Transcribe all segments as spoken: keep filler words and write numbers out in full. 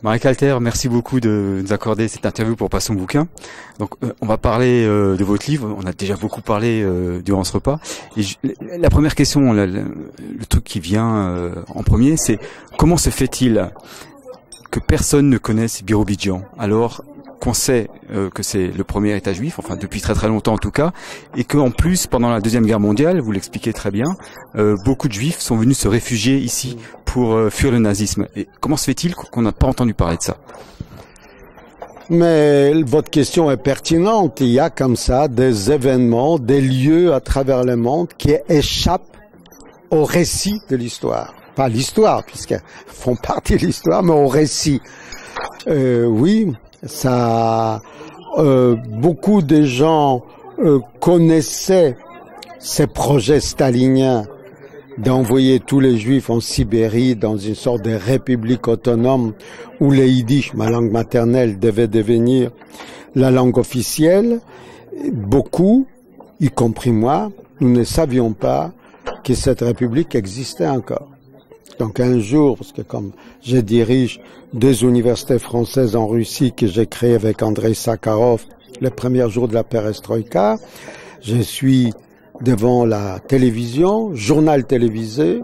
Marek Alter, merci beaucoup de nous accorder cette interview pour Passons bouquin. Donc, euh, on va parler euh, de votre livre. On a déjà beaucoup parlé euh, durant ce repas. Et je, la première question, la, la, le truc qui vient euh, en premier, c'est comment se fait-il que personne ne connaisse Birobidzjan alors qu'on sait euh, que c'est le premier État juif, enfin depuis très très longtemps en tout cas, et qu'en plus pendant la Deuxième Guerre mondiale, vous l'expliquez très bien, euh, beaucoup de juifs sont venus se réfugier ici pour euh, fuir le nazisme. Et comment se fait-il qu'on n'a pas entendu parler de ça? Mais votre question est pertinente. Il y a comme ça des événements, des lieux à travers le monde qui échappent au récit de l'histoire. Pas l'histoire, puisqu'elles font partie de l'histoire, mais au récit. Euh, oui, ça, euh, beaucoup de gens euh, connaissaient ces projets staliniens d'envoyer tous les Juifs en Sibérie dans une sorte de république autonome où le yiddish, ma langue maternelle, devait devenir la langue officielle. Beaucoup, y compris moi, nous ne savions pas que cette république existait encore. Donc un jour, parce que comme je dirige deux universités françaises en Russie que j'ai créées avec Andrei Sakharov le premier jour de la perestroïka, je suis devant la télévision, journal télévisé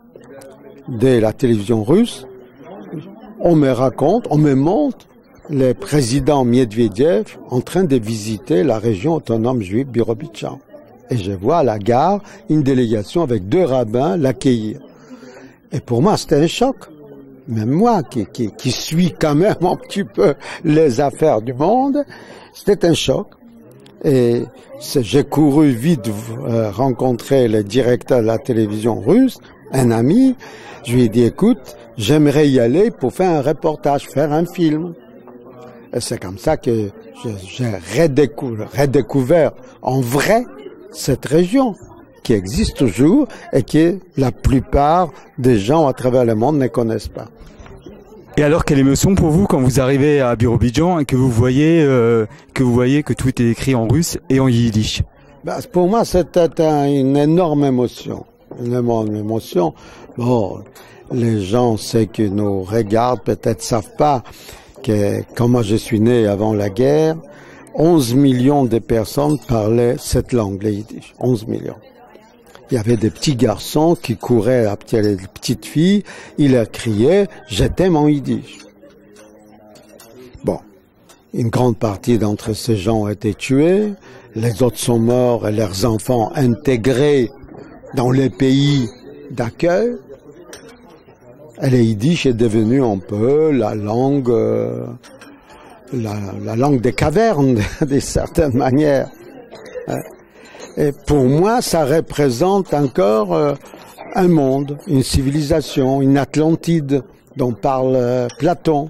de la télévision russe. On me raconte, on me montre le président Medvedev en train de visiter la région autonome juive Birobidzjan. Et je vois à la gare une délégation avec deux rabbins l'accueillir. Et pour moi, c'était un choc. Même moi, qui, qui, qui suis quand même un petit peu les affaires du monde, c'était un choc. Et j'ai couru vite euh, rencontrer le directeur de la télévision russe, un ami. Je lui ai dit, écoute, j'aimerais y aller pour faire un reportage, faire un film. Et c'est comme ça que j'ai redécouvert, redécouvert en vrai cette région qui existe toujours et que la plupart des gens à travers le monde ne connaissent pas. Et alors, quelle émotion pour vous quand vous arrivez à Birobidzjan et que vous voyez euh, que vous voyez que tout est écrit en russe et en yiddish? Ben, pour moi, c'était un, une énorme émotion, une énorme émotion. Bon, les gens, ceux qui nous regardent, peut-être savent pas que quand moi je suis né avant la guerre, onze millions de personnes parlaient cette langue, le yiddish. onze millions. Il y avait des petits garçons qui couraient après les petites filles, ils leur criaient « Je t'aime en yiddish ». Bon, une grande partie d'entre ces gens ont été tués, les autres sont morts et leurs enfants intégrés dans les pays d'accueil. Et le yiddish est devenu un peu la langue, euh, la, la langue des cavernes, d'une certaine manière. Et pour moi, ça représente encore euh, un monde, une civilisation, une Atlantide dont parle euh, Platon.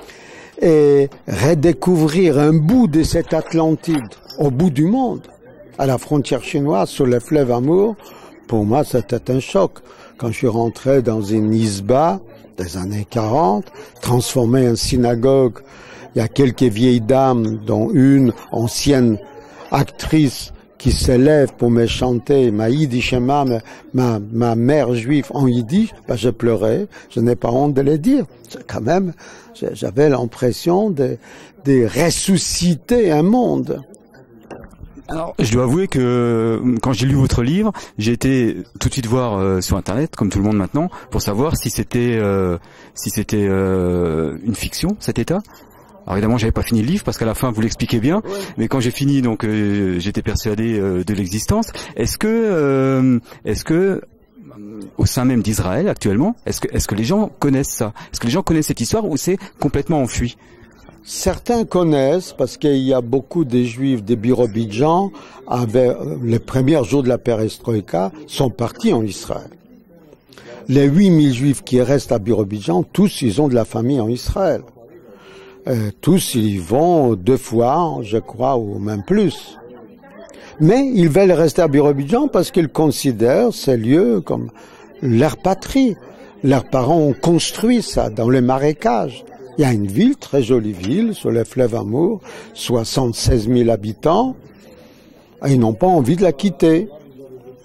Et redécouvrir un bout de cette Atlantide au bout du monde, à la frontière chinoise, sur le fleuve Amour, pour moi, c'était un choc. Quand je suis rentré dans une isba des années quarante, transformée en synagogue, il y a quelques vieilles dames, dont une ancienne actrice qui s'élève pour me chanter ma yiddish, ma, ma, ma mère juive en yiddish, ben je pleurais, je n'ai pas honte de le dire. Quand même, j'avais l'impression de, de ressusciter un monde. Alors, je dois avouer que quand j'ai lu votre livre, j'ai été tout de suite voir euh, sur Internet, comme tout le monde maintenant, pour savoir si c'était euh, si c'était euh, une fiction, cet État. Alors évidemment, j'avais pas fini le livre parce qu'à la fin vous l'expliquez bien, ouais. Mais quand j'ai fini, donc euh, j'étais persuadé euh, de l'existence. Est-ce que, euh, est-ce que au sein même d'Israël actuellement, est-ce que, est-ce que les gens connaissent ça? Est-ce que les gens connaissent cette histoire ou c'est complètement enfui? Certains connaissent parce qu'il y a beaucoup de Juifs de Birobidzjan, avec les premiers jours de la perestroïka, sont partis en Israël. Les huit mille Juifs qui restent à Birobidzjan, tous ils ont de la famille en Israël. Euh, tous ils y vont deux fois, je crois, ou même plus. Mais ils veulent rester à Birobidzjan parce qu'ils considèrent ces lieux comme leur patrie. Leurs parents ont construit ça dans les marécages. Il y a une ville, très jolie ville, sur le fleuve Amour, soixante-seize mille habitants, et ils n'ont pas envie de la quitter.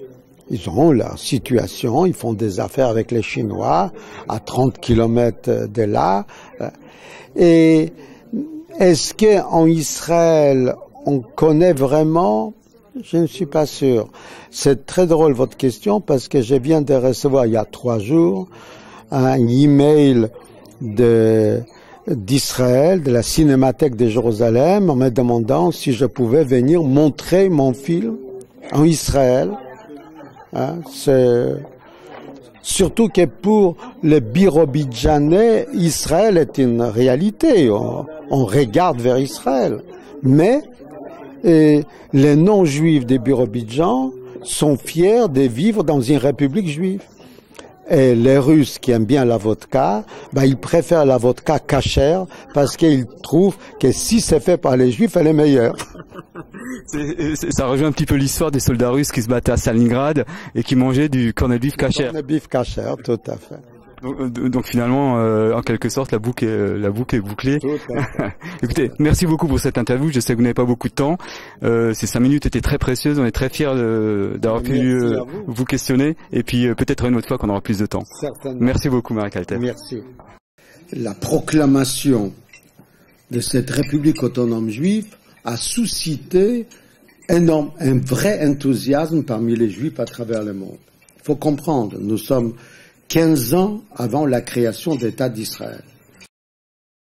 Ils ont leur situation, ils font des affaires avec les Chinois à trente kilomètres de là. Et est-ce qu'en Israël, on connaît vraiment? Je ne suis pas sûr. C'est très drôle votre question parce que je viens de recevoir il y a trois jours un email de d'Israël, de la Cinémathèque de Jérusalem, en me demandant si je pouvais venir montrer mon film en Israël. Hein, c'est... Surtout que pour les Birobidjanais, Israël est une réalité. On, on regarde vers Israël. Mais et les non-juifs des Birobidjan sont fiers de vivre dans une république juive. Et les Russes qui aiment bien la vodka, ben ils préfèrent la vodka kasher parce qu'ils trouvent que si c'est fait par les Juifs, elle est meilleure. C'est, c'est, ça rejoint un petit peu l'histoire des soldats russes qui se battaient à Stalingrad et qui mangeaient du corned beef kasher. Corned beef kasher, tout à fait. Donc, donc finalement, euh, en quelque sorte, la boucle est, la boucle est bouclée. Tout à fait. Écoutez, merci beaucoup pour cette interview. Je sais que vous n'avez pas beaucoup de temps. Euh, ces cinq minutes étaient très précieuses. On est très fiers de, d'avoir pu euh, vous. vous questionner. Et puis euh, peut-être une autre fois qu'on aura plus de temps. Certainement. Merci beaucoup, Marek Alter. Merci. La proclamation de cette République autonome juive a suscité énorme, un vrai enthousiasme parmi les Juifs à travers le monde. Il faut comprendre, nous sommes quinze ans avant la création d'État d'Israël.